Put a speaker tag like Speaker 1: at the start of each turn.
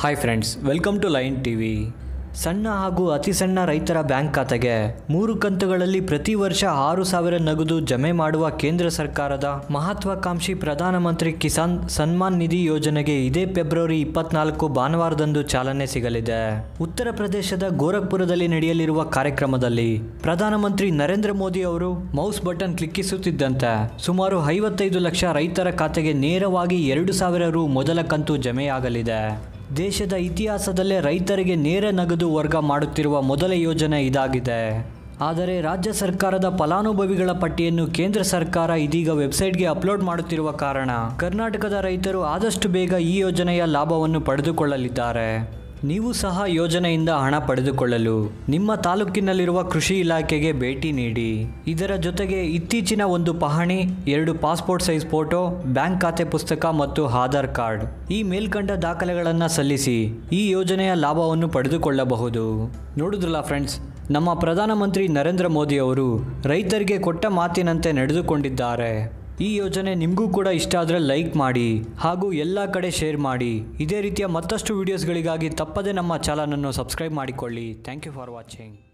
Speaker 1: Hi friends, welcome to line TV. ಸಣ್ಣ ಹಾಗೂ ಅತಿ ಸಣ್ಣ ರೈತರ ಬ್ಯಾಂಕ್ ಖಾತೆಗೆ 3 ಕಂತುಗಳಲ್ಲಿ ಪ್ರತಿ ವರ್ಷ 6,000 ನಗದು ಜಮೆ ಮಾಡುವ ಕೇಂದ್ರ ಸರ್ಕಾರದ ಮಹತ್ವಾಕಾಂಕ್ಷಿ ಪ್ರಧಾನಮಂತ್ರಿ ಕಿಸಾನ್ ಸನ್ಮಾನ್ ನಿಧಿ ಯೋಜನೆಗೆ ಇದೇ ಫೆಬ್ರವರಿ 24 ಭಾನುವಾರದಂದು ಚಾಲನೆ ಸಿಗಲಿದೆ. ಉತ್ತರ ಪ್ರದೇಶದ ಗೋರಖ್ಪುರದಲ್ಲಿ ನಡೆಯಲಿರುವ ಕಾರ್ಯಕ್ರಮದಲ್ಲಿ ಪ್ರಧಾನಮಂತ್ರಿ ನರೇಂದ್ರ ಮೋದಿ ಅವರು ಮೌಸ್ ಬಟನ್ ಕ್ಲಿಕ್ಕಿಸುತ್ತಿದ್ದಂತೆ ಸುಮಾರು 55 ಲಕ್ಷ ರೈತರ ಖಾತೆಗೆ ನೇರವಾಗಿ 2,000 ರು ಮೊದಲ ಕಂತು ಜಮೆಯಾಗಲಿದೆ. ದೇಶದ ಇತಿಹಾಸದಲ್ಲೇ ರೈತರಿಗೆ ನೇರ ನಗದು ವರ್ಗ ಮಾಡುತ್ತಿರುವ ಮೊದಲ ಯೋಜನೆ ಇದಾಗಿದೆ. ಆದರೆ ರಾಜ್ಯ ಸರ್ಕಾರದ ಫಲಾನುಭವಿಗಳ ಪಟ್ಟಿಯನ್ನು ಕೇಂದ್ರ ಸರ್ಕಾರ ಇದೀಗ ವೆಬ್ಸೈಟ್ಗೆ ಅಪ್ಲೋಡ್ ಮಾಡುತ್ತಿರುವ ಕಾರಣ ಕರ್ನಾಟಕದ ರೈತರು ಆದಷ್ಟು ಬೇಗ ಈ ಯೋಜನೆಯ ಲಾಭವನ್ನು ಪಡೆದುಕೊಳ್ಳಲಿದ್ದಾರೆ. ನೀವು ಸಹ ಯೋಜನೆಯಿಂದ ಹಣ ಪಡೆದುಕೊಳ್ಳಲು ನಿಮ್ಮ ತಾಲೂಕಿನಲ್ಲಿರುವ ಕೃಷಿ ಇಲಾಖೆಗೆ ಭೇಟಿ ನೀಡಿ. ಇದರ ಜೊತೆಗೆ ಇತ್ತೀಚಿನ ಒಂದು ಪಹಣಿ, 2 ಪಾಸ್ಪೋರ್ಟ್ ಸೈಜ್ ಫೋಟೋ, ಬ್ಯಾಂಕ್ ಖಾತೆ ಪುಸ್ತಕ ಮತ್ತು ಆಧಾರ್ ಕಾರ್ಡ್ ಈ ಮೇಲ್ಕಂಡ ದಾಖಲೆಗಳನ್ನು ಸಲ್ಲಿಸಿ ಈ ಯೋಜನೆಯ ಲಾಭವನ್ನು ಪಡೆದುಕೊಳ್ಳಬಹುದು. ನೋಡಿದ್ರಲ್ಲ ಫ್ರೆಂಡ್ಸ್, ನಮ್ಮ ಪ್ರಧಾನಮಂತ್ರಿ ನರೇಂದ್ರ ಮೋದಿ ಅವರು ರೈತರಿಗೆ ಕೊಟ್ಟ ಮಾತಿನಂತೆ ನಡೆದುಕೊಂಡಿದ್ದಾರೆ. ಈ ಯೋಜನೆ ನಿಮಗೂ ಕೂಡ ಇಷ್ಟ ಆದರೆ ಲೈಕ್ ಮಾಡಿ ಹಾಗೂ ಎಲ್ಲ ಕಡೆ ಶೇರ್ ಮಾಡಿ. ಇದೇ ರೀತಿಯ ಮತ್ತಷ್ಟು ವಿಡಿಯೋಸ್ಗಳಿಗಾಗಿ ತಪ್ಪದೇ ನಮ್ಮ ಚಾನಲನ್ನು ಸಬ್ಸ್ಕ್ರೈಬ್ ಮಾಡಿಕೊಳ್ಳಿ. Thank you for watching.